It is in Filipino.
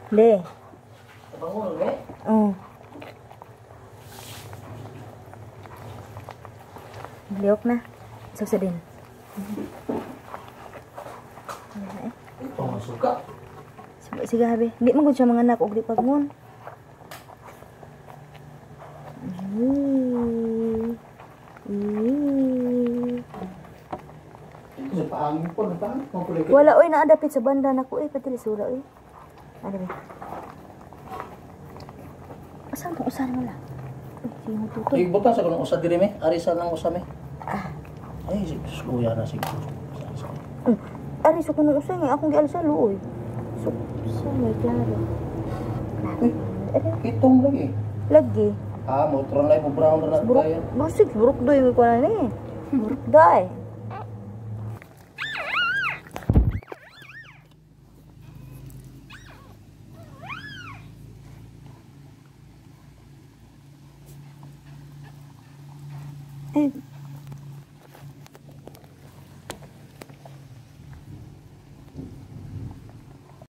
De. Bangun eh. Oh. Liok na. Sausa din. Ito ang suka. Sige habi. Di man gud siya mga anak og di pagngon. Sa paangin po, nagpaan? Wala oy naadapit sa banda nako pati lisura oy. Ano ba? Asan mo usan mo la? Sige mo tutoy. Ibutan sa kanong usa diri me, arisan lang usa me. Ay, suya na siguro. Ari so kuno usay nga akong gialsa luoy. So sa may klaro. Itong lagi. Lagi. Mo tron lay mo brown na kaya. Busik buruk doy ko na ni. Buruk dai. Eh,